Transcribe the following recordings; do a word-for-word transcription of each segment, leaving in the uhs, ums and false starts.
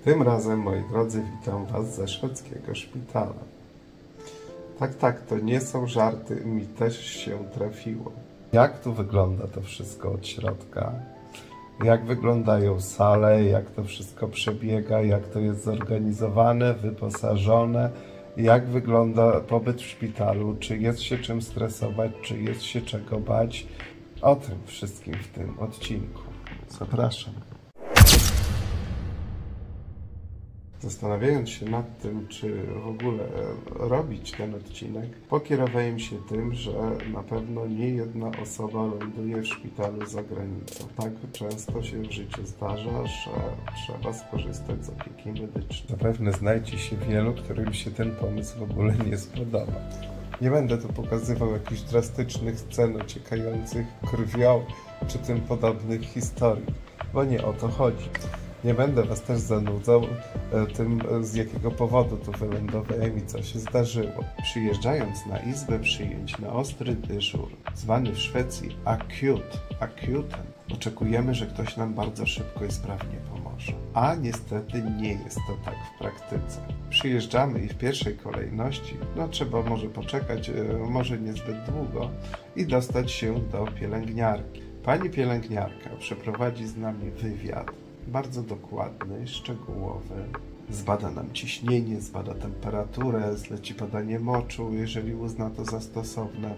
Tym razem, moi drodzy, witam Was ze szwedzkiego szpitala. Tak, tak, to nie są żarty, mi też się trafiło. Jak tu wygląda to wszystko od środka? Jak wyglądają sale, jak to wszystko przebiega, jak to jest zorganizowane, wyposażone, jak wygląda pobyt w szpitalu, czy jest się czym stresować, czy jest się czego bać. O tym wszystkim w tym odcinku. Zapraszam. Zastanawiając się nad tym, czy w ogóle robić ten odcinek, pokierowałem się tym, że na pewno nie jedna osoba ląduje w szpitalu za granicą. Tak często się w życiu zdarza, że trzeba skorzystać z opieki medycznej. Zapewne znajdzie się wielu, którym się ten pomysł w ogóle nie spodoba. Nie będę tu pokazywał jakichś drastycznych scen ociekających krwią czy tym podobnych historii, bo nie o to chodzi. Nie będę Was też zanudzał tym, z jakiego powodu tu wylądowałem i co się zdarzyło. Przyjeżdżając na izbę przyjęć na ostry dyżur, zwany w Szwecji acute, acuten, oczekujemy, że ktoś nam bardzo szybko i sprawnie pomoże. A niestety nie jest to tak w praktyce. Przyjeżdżamy i w pierwszej kolejności, no trzeba może poczekać, może niezbyt długo i dostać się do pielęgniarki. Pani pielęgniarka przeprowadzi z nami wywiad, bardzo dokładny, szczegółowy. Zbada nam ciśnienie, zbada temperaturę, zleci badanie moczu, jeżeli uzna to za stosowne.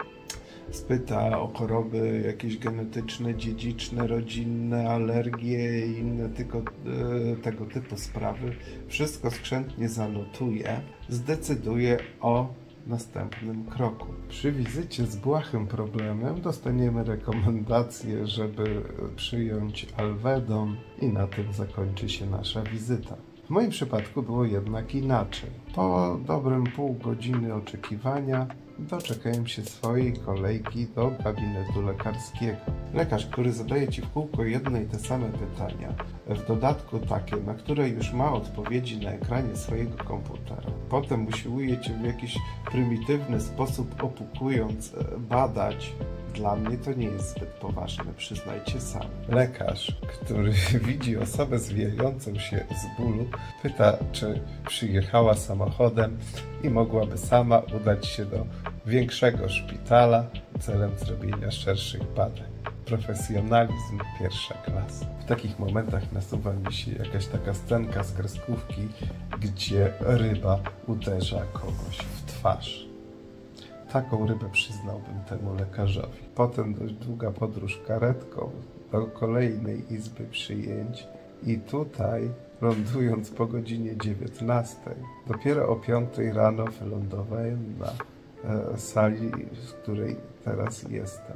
Spyta o choroby jakieś genetyczne, dziedziczne, rodzinne, alergie i inne tylko, e, tego typu sprawy. Wszystko skrzętnie zanotuje, zdecyduje o następnym kroku. Przy wizycie z błahym problemem dostaniemy rekomendację, żeby przyjąć Alvedon i na tym zakończy się nasza wizyta. W moim przypadku było jednak inaczej. Po dobrym pół godziny oczekiwania doczekałem się swojej kolejki do gabinetu lekarskiego. Lekarz, który zadaje Ci w kółko jedne i te same pytania, w dodatku takie, na które już ma odpowiedzi na ekranie swojego komputera. Potem usiłuje Cię w jakiś prymitywny sposób opukując badać. Dla mnie to nie jest zbyt poważne, przyznajcie sami. Lekarz, który widzi osobę zwijającą się z bólu, pyta, czy przyjechała samochodem i mogłaby sama udać się do większego szpitala celem zrobienia szerszych badań. Profesjonalizm pierwsza klasa. W takich momentach nasuwa mi się jakaś taka scenka z kreskówki, gdzie ryba uderza kogoś w twarz. Taką rybę przyznałbym temu lekarzowi. Potem dość długa podróż karetką do kolejnej izby przyjęć i tutaj, lądując po godzinie dziewiętnastej, dopiero o piątej rano wylądowałem na e, sali, w której teraz jestem.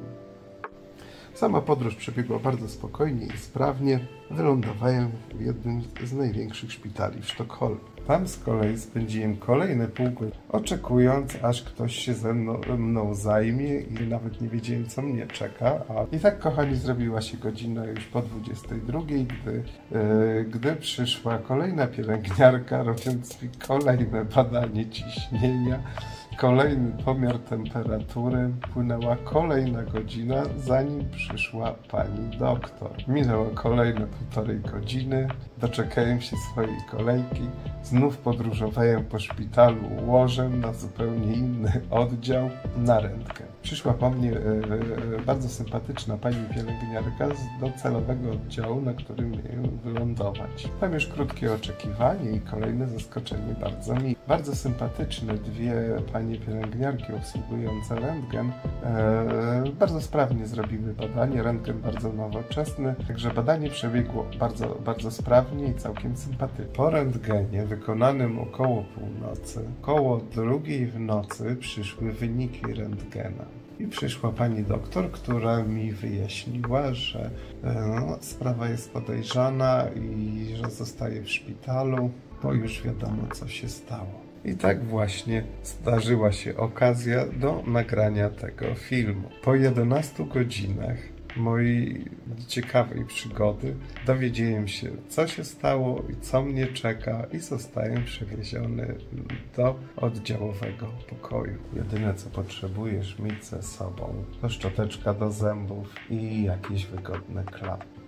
Sama podróż przebiegła bardzo spokojnie i sprawnie. Wylądowałem w jednym z największych szpitali w Sztokholmie. Tam z kolei spędziłem kolejne pół godziny, oczekując, aż ktoś się ze mną, mną zajmie i nawet nie wiedziałem, co mnie czeka. A... I tak, kochani, zrobiła się godzina już po dwudziestej drugiej, gdy, yy, gdy przyszła kolejna pielęgniarka, robiąc mi kolejne badanie ciśnienia, kolejny pomiar temperatury. Płynęła kolejna godzina, zanim przyszła pani doktor. Minęło kolejne półtorej godziny, doczekałem się swojej kolejki, znów podróżowałem po szpitalu łożem na zupełnie inny oddział, na rentgen. Przyszła po mnie e, e, bardzo sympatyczna pani pielęgniarka z docelowego oddziału, na którym miałem wylądować. Tam już krótkie oczekiwanie i kolejne zaskoczenie bardzo mi. Bardzo sympatyczne dwie panie pielęgniarki obsługujące rentgen e, bardzo sprawnie zrobiły badanie, rentgen bardzo nowoczesny, także badanie przebiegło bardzo, bardzo sprawnie i całkiem sympatycznie. Po rentgenie wykonanym około północy, około drugiej w nocy przyszły wyniki rentgena. I przyszła pani doktor, która mi wyjaśniła, że no, sprawa jest podejrzana i że zostaje w szpitalu, bo już wiadomo, co się stało. I tak właśnie zdarzyła się okazja do nagrania tego filmu. Po jedenastu godzinach mojej ciekawej przygody dowiedziałem się, co się stało i co mnie czeka, i zostałem przewieziony do oddziałowego pokoju. Jedyne, co potrzebujesz mieć ze sobą, to szczoteczka do zębów i jakieś wygodne klapy.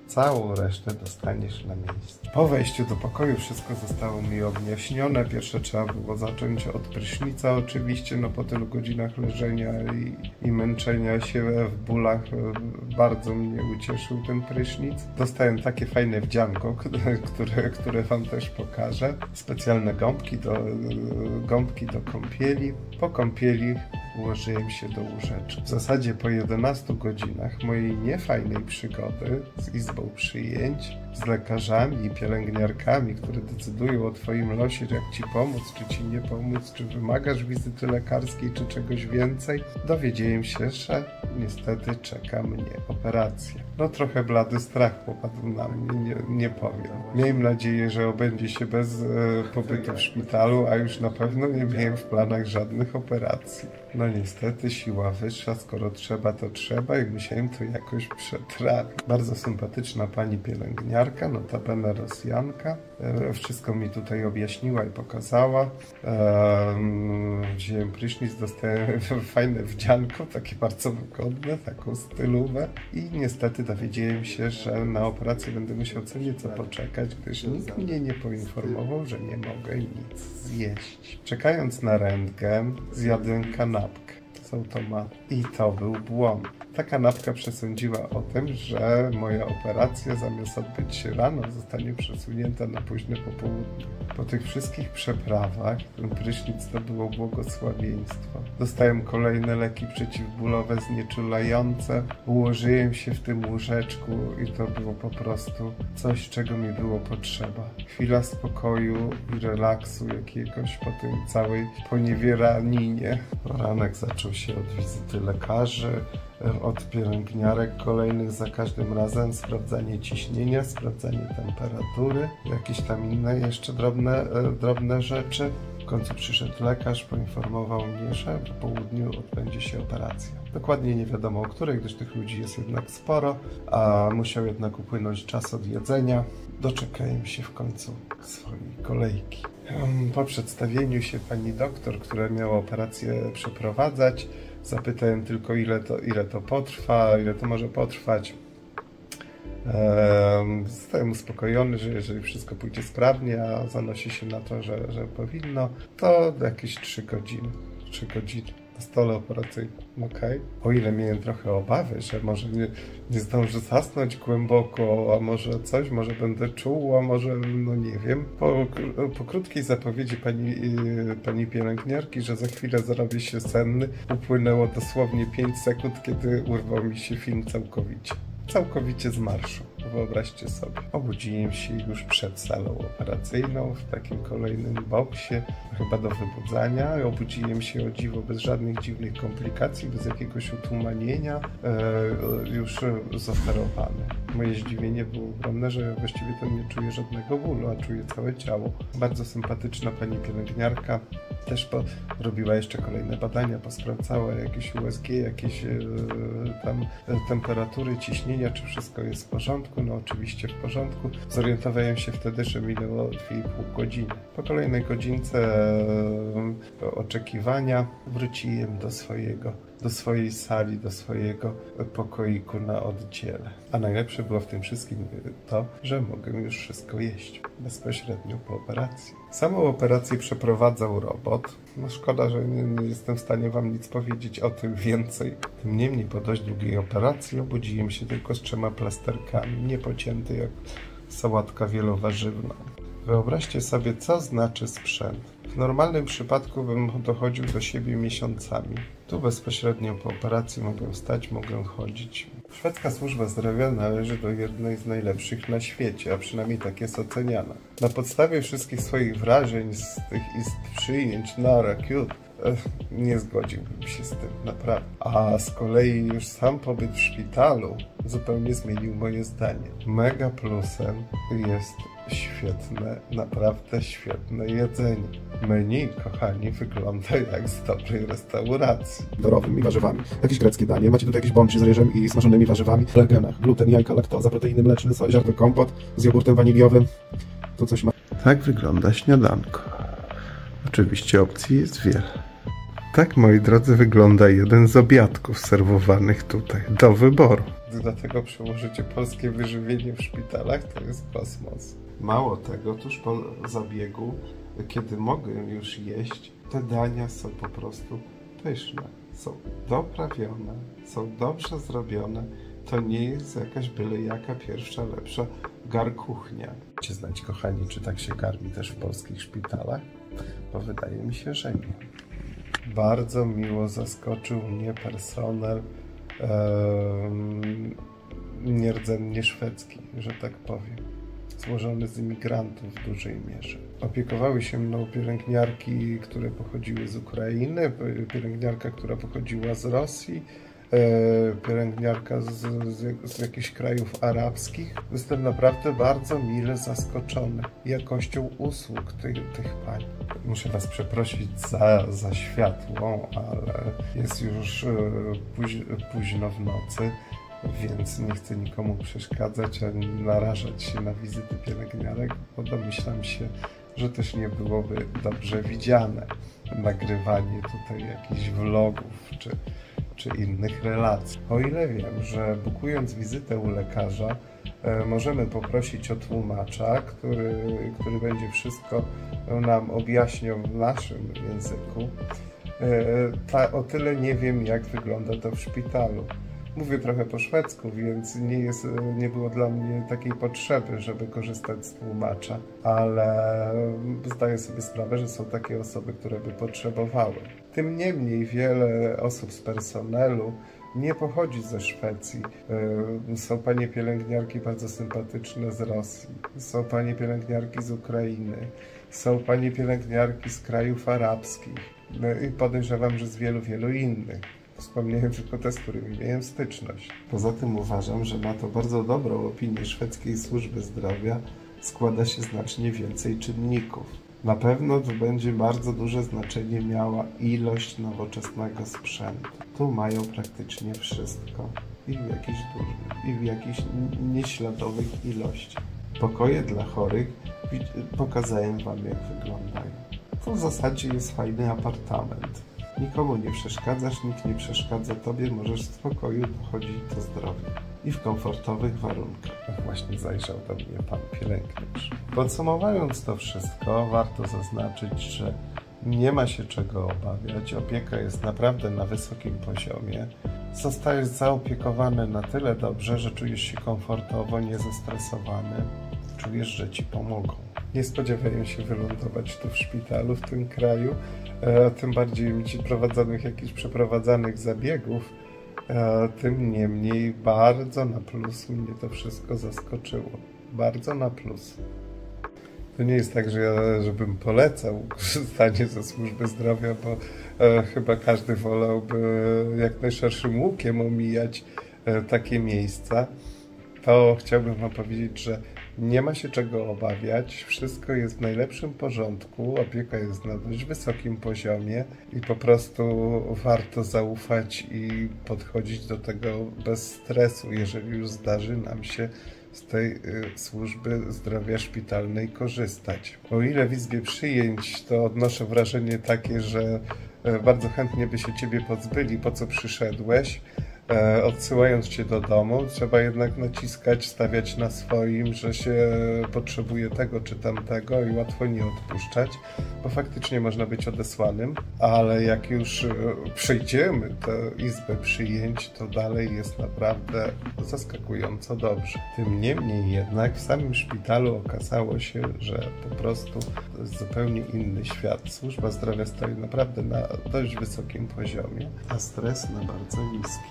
Całą resztę dostaniesz na miejscu. Po wejściu do pokoju wszystko zostało mi objaśnione. Pierwsze trzeba było zacząć od prysznica oczywiście, no po tylu godzinach leżenia i, i męczenia się w bólach bardzo mnie ucieszył ten prysznic. Dostałem takie fajne wdzianko, które, które wam też pokażę. Specjalne gąbki do, gąbki do kąpieli. Po kąpieli ułożyłem się do łóżeczki. W zasadzie po jedenastu godzinach mojej niefajnej przygody z izbą przyjęć, z lekarzami i pielęgniarkami, które decydują o twoim losie, jak ci pomóc, czy ci nie pomóc, czy wymagasz wizyty lekarskiej, czy czegoś więcej, dowiedziałem się, że niestety czeka mnie operacja. No trochę blady strach popadł na mnie, nie, nie powiem. Miałem nadzieję, że obędzie się bez e, pobytu w szpitalu, a już na pewno nie miałem w planach żadnych operacji. No niestety siła wyższa, skoro trzeba, to trzeba i musiałem to jakoś przetrawić. Bardzo sympatyczna pani pielęgniarka, notabene Rosjanka. E, wszystko mi tutaj objaśniła i pokazała. E, wziąłem prysznic, dostałem fajne wdzianko, takie bardzo wygodne, taką stylówę i niestety dowiedziałem się, że na operację będę musiał co nieco poczekać, gdyż nikt mnie nie poinformował, że nie mogę nic zjeść. Czekając na rentgen, zjadłem kanapkę z automatu i to był błąd. Ta kanapka przesądziła o tym, że moja operacja zamiast odbyć się rano zostanie przesunięta na późne popołudnie. Po tych wszystkich przeprawach ten prysznic to było błogosławieństwo. Dostałem kolejne leki przeciwbólowe znieczulające, ułożyłem się w tym łóżeczku i to było po prostu coś, czego mi było potrzeba. Chwila spokoju i relaksu jakiegoś po tym całej poniewieraninie. Poranek zaczął się od wizyty lekarzy, od pielęgniarek kolejnych, za każdym razem sprawdzanie ciśnienia, sprawdzanie temperatury, jakieś tam inne jeszcze drobne, drobne rzeczy. W końcu przyszedł lekarz, poinformował mnie, że po południu odbędzie się operacja. Dokładnie nie wiadomo o której, gdyż tych ludzi jest jednak sporo, a musiał jednak upłynąć czas od jedzenia. Doczekałem się w końcu swojej kolejki. Po przedstawieniu się pani doktor, która miała operację przeprowadzać, zapytałem tylko, ile to, ile to potrwa, ile to może potrwać. Ehm, zostałem uspokojony, że jeżeli wszystko pójdzie sprawnie, a zanosi się na to, że, że powinno, to jakieś trzy godziny. trzy godziny na stole operacyjnym. Okay. O ile miałem trochę obawy, że może nie, nie zdążę zasnąć głęboko, a może coś, może będę czuł, a może, no nie wiem. Po, po krótkiej zapowiedzi pani, pani pielęgniarki, że za chwilę zrobię się senny, upłynęło dosłownie pięć sekund, kiedy urwał mi się film całkowicie. Całkowicie z marszu. Wyobraźcie sobie. Obudziłem się już przed salą operacyjną w takim kolejnym boksie, chyba do wybudzania. Obudziłem się o dziwo bez żadnych dziwnych komplikacji, bez jakiegoś utumanienia, e, już zoferowany. Moje zdziwienie było ogromne, że właściwie to nie czuję żadnego bólu, a czuję całe ciało. Bardzo sympatyczna pani pielęgniarka też po, robiła jeszcze kolejne badania, posprawdzała jakieś U S G, jakieś e, tam e, temperatury, ciśnienia, czy wszystko jest w porządku. No oczywiście w porządku. Zorientowałem się wtedy, że minęło dwie i pół godziny. Po kolejnej godzince e, oczekiwania wróciłem do swojego, do swojej sali, do swojego pokoiku na oddziale. A najlepsze było w tym wszystkim to, że mogę już wszystko jeść bezpośrednio po operacji. Samą operację przeprowadzał robot. No szkoda, że nie, nie jestem w stanie wam nic powiedzieć o tym więcej. Tym niemniej po dość długiej operacji obudziłem się tylko z trzema plasterkami, niepocięty jak sałatka wielowarzywna. Wyobraźcie sobie, co znaczy sprzęt. W normalnym przypadku bym dochodził do siebie miesiącami. Tu bezpośrednio po operacji mogę wstać, mogę chodzić. Szwedzka służba zdrowia należy do jednej z najlepszych na świecie, a przynajmniej tak jest oceniana. Na podstawie wszystkich swoich wrażeń z tych ist przyjęć na Rakiut nie zgodziłbym się z tym, naprawdę. A z kolei już sam pobyt w szpitalu zupełnie zmienił moje zdanie. Mega plusem jest świetne, naprawdę świetne jedzenie. Menu, kochani, wygląda jak z dobrej restauracji. Zdrowymi warzywami. Jakieś greckie danie. Macie tutaj jakieś bączki z ryżem i smażonymi warzywami. W legenach. Gluten, jajka, laktoza, proteiny mleczne, ziarno kompot z jogurtem waniliowym. Tu coś ma. Tak wygląda śniadanko. Oczywiście opcji jest wiele. Tak, moi drodzy, wygląda jeden z obiadków serwowanych tutaj. Do wyboru. Gdy do tego przełożycie polskie wyżywienie w szpitalach, to jest kosmos. Mało tego, tuż po zabiegu, kiedy mogę już jeść, te dania są po prostu pyszne. Są doprawione, są dobrze zrobione. To nie jest jakaś byle jaka pierwsza, lepsza garkuchnia. Chcecie znać, kochani, czy tak się karmi też w polskich szpitalach? Bo wydaje mi się, że nie. Bardzo miło zaskoczył mnie personel um, nierdzennie szwedzki, że tak powiem. Złożony z imigrantów w dużej mierze. Opiekowały się mną pielęgniarki, które pochodziły z Ukrainy, pielęgniarka, która pochodziła z Rosji, pielęgniarka z, z, z jakichś krajów arabskich. Jestem naprawdę bardzo mile zaskoczony jakością usług tych, tych pań. Muszę Was przeprosić za, za światło, ale jest już póź, późno w nocy, więc nie chcę nikomu przeszkadzać ani narażać się na wizyty pielęgniarek, bo domyślam się, że też nie byłoby dobrze widziane nagrywanie tutaj jakichś vlogów czy czy innych relacji. O ile wiem, że bukując wizytę u lekarza, e, możemy poprosić o tłumacza, który, który będzie wszystko nam objaśniał w naszym języku. E, ta, o tyle nie wiem, jak wygląda to w szpitalu. Mówię trochę po szwedzku, więc nie, jest, nie było dla mnie takiej potrzeby, żeby korzystać z tłumacza, ale zdaję sobie sprawę, że są takie osoby, które by potrzebowały. Tym niemniej wiele osób z personelu nie pochodzi ze Szwecji. Są panie pielęgniarki bardzo sympatyczne z Rosji, są panie pielęgniarki z Ukrainy, są panie pielęgniarki z krajów arabskich i podejrzewam, że z wielu, wielu innych. Wspomniałem tylko te, z którymi miałem styczność. Poza tym uważam, że na to bardzo dobrą opinię szwedzkiej służby zdrowia składa się znacznie więcej czynników. Na pewno tu będzie bardzo duże znaczenie miała ilość nowoczesnego sprzętu. Tu mają praktycznie wszystko i w jakichś dużych, i w jakichś nieśladowych ilościach. Pokoje dla chorych pokazałem Wam, jak wyglądają. To w zasadzie jest fajny apartament. Nikomu nie przeszkadzasz, nikt nie przeszkadza Tobie, możesz w spokoju dochodzić do zdrowia i w komfortowych warunkach. Właśnie zajrzał do mnie pan pielęgniarz. Podsumowując to wszystko, warto zaznaczyć, że nie ma się czego obawiać. Opieka jest naprawdę na wysokim poziomie. Zostajesz zaopiekowany na tyle dobrze, że czujesz się komfortowo, niezestresowany. Czujesz, że Ci pomogą. Nie spodziewają się wylądować tu w szpitalu, w tym kraju, e, tym bardziej ci prowadzonych jakichś przeprowadzanych zabiegów. E, tym niemniej bardzo na plus mnie to wszystko zaskoczyło. Bardzo na plus. To nie jest tak, że ja żebym polecał korzystanie ze służby zdrowia, bo e, chyba każdy wolałby jak najszerszym łukiem omijać e, takie miejsca. To chciałbym Wam powiedzieć, że nie ma się czego obawiać, wszystko jest w najlepszym porządku, opieka jest na dość wysokim poziomie i po prostu warto zaufać i podchodzić do tego bez stresu, jeżeli już zdarzy nam się z tej y, służby zdrowia szpitalnej korzystać. O ile w izbie przyjęć, to odnoszę wrażenie takie, że y, bardzo chętnie by się Ciebie pozbyli, po co przyszedłeś. E, odsyłając Cię do domu, trzeba jednak naciskać, stawiać na swoim, że się potrzebuje tego czy tamtego i łatwo nie odpuszczać, bo faktycznie można być odesłanym, ale jak już e, przejdziemy tę izbę przyjęć, to dalej jest naprawdę zaskakująco dobrze. Tym niemniej jednak w samym szpitalu okazało się, że po prostu to jest zupełnie inny świat. Służba zdrowia stoi naprawdę na dość wysokim poziomie, a stres na bardzo niski.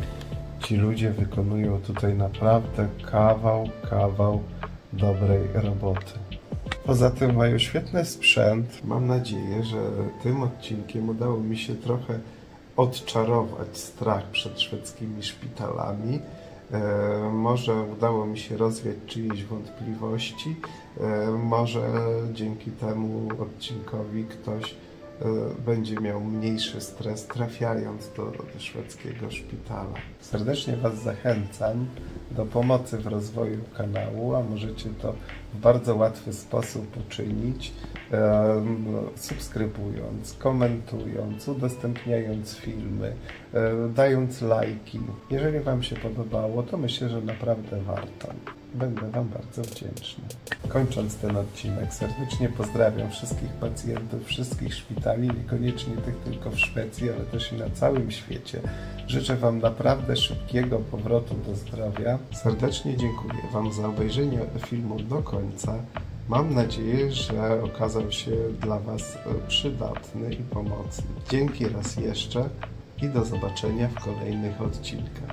Ci ludzie wykonują tutaj naprawdę kawał, kawał dobrej roboty. Poza tym mają świetny sprzęt. Mam nadzieję, że tym odcinkiem udało mi się trochę odczarować strach przed szwedzkimi szpitalami. E, może udało mi się rozwiać czyjeś wątpliwości. E, może dzięki temu odcinkowi ktoś będzie miał mniejszy stres, trafiając do, do szwedzkiego szpitala. Serdecznie Was zachęcam do pomocy w rozwoju kanału, a możecie to w bardzo łatwy sposób uczynić, e, subskrybując, komentując, udostępniając filmy, e, dając lajki. Jeżeli Wam się podobało, to myślę, że naprawdę warto. Będę Wam bardzo wdzięczny. Kończąc ten odcinek, serdecznie pozdrawiam wszystkich pacjentów, wszystkich szpitali, niekoniecznie tych tylko w Szwecji, ale też i na całym świecie. Życzę Wam naprawdę szybkiego powrotu do zdrowia. Serdecznie dziękuję Wam za obejrzenie filmu do końca. Mam nadzieję, że okazał się dla Was przydatny i pomocny. Dzięki raz jeszcze i do zobaczenia w kolejnych odcinkach.